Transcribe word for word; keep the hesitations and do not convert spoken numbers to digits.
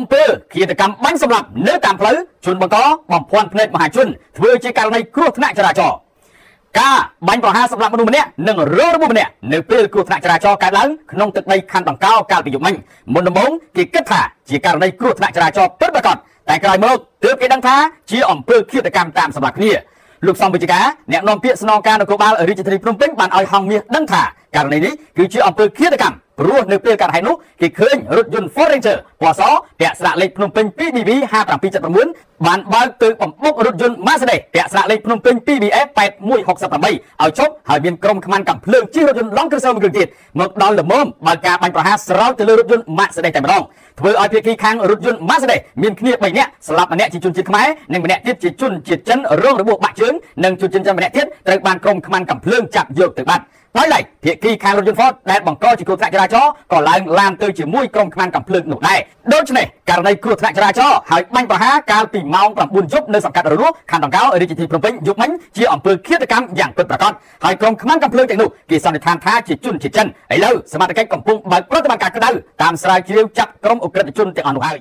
អំពើឃាតកម្មបាញ់សម្លាប់នៅតាមផ្លូវជនបង្កបំភាន់ភ្នែកមហាជនធ្វើជាករណីគ្រោះថ្នាក់ចរាចរណ៍ការបាញ់ប្រហារសម្លាប់មនុស្សម្នាក់និងរងរបួសម្នាក់នៅពេលគ្រោះថ្នាក់ចរាចរណ៍កើតឡើងក្នុងទឹកដីខណ្ឌដង្កោកាលពីយប់មិញមុនដំបូងគេគិតថាជាករណីគ្រោះថ្នាក់ចរាចរណ៍ពិតប្រាកដតែក្រោយមកទើបគេដឹងថាជាអំពើឃាតកម្មតាមសម្លាប់គ្នាលោកសំវិជ្ជការអ្នកនាំពាក្យស្នងការនគរបាលរាជធានីភ្នំពេញបានឲ្យហង្សមាសដឹងថាករណីនេះគឺជាអំពើឃាតកម្មព្រោះនៅពេលកើតហេតុនោះគេឃើញរថយន្ត Ford Ranger ពណ៌សពាក់ស្លាកលេខភ្នំពេញ two B B ห้าเจ็ดเจ็ดเก้า បានបើកទៅបំបុករថយន្ត Mercedes ពាក់ស្លាកលេខភ្នំពេញ two B F eight one six eightឲ្យជប់ហើយមានក្រុមខ្មាន់កាំភ្លើងជិះរថយន្តឡង់គ្រឿសមួយគ្រឿងទៀតមកដល់ល្មមបើកការបាញ់ប្រហារស្រោចទៅលើរថយន្ត Mercedes តែម្ដងធ្វើឲ្យភាគីខាងរថយន្ត Mercedes មានគ្នាthreeនាក់ស្លាប់ម្នាក់ជាជនជាតិខ្មែរនិងម្នាក់ទៀតជាជនជាតិចិនរងរបួសបាក់ជើងនិងជនជាតិចិនម្នាក់ទៀតត្រូវបានក្រុមខ្មាន់កាំភ្លើងចាប់យកទៅបាត់ហើយឡែកភាគីខាងរថយន្ត Ford ដែលបង្កជាគ្រោះថ្នាក់ចរាចរណ៍ក៏ឡើងឡានទៅជាមួយក្រុមខ្មាន់កាំភ្លើងនោះដែរដូច្នេះករណីគ្រោះថ្នាក់ចរាចរណ៍ហើយបាញ់ប្រហារកាលពីម៉ោងnineយប់នៅសង្កាត់រលួសខណ្ឌដង្កោរាជធានីភ្នំពេញយប់មិញជាអំពើឃាតកម្មយ៉ាងពិតប្រាកដហើយក្រុមខ្មាន់កាំភ្លើងទាំងនោះគេសន្និដ្ឋានថាជាជនជាតិចិនឥឡូវសមត្ថកិច្ចកំពុងបើកប្រតិបត្តិការក្តៅតាមស្រាវជ្រាវចាប់ក្រុមអ ுக ្រិតជនទាំងអស់នោះហើយ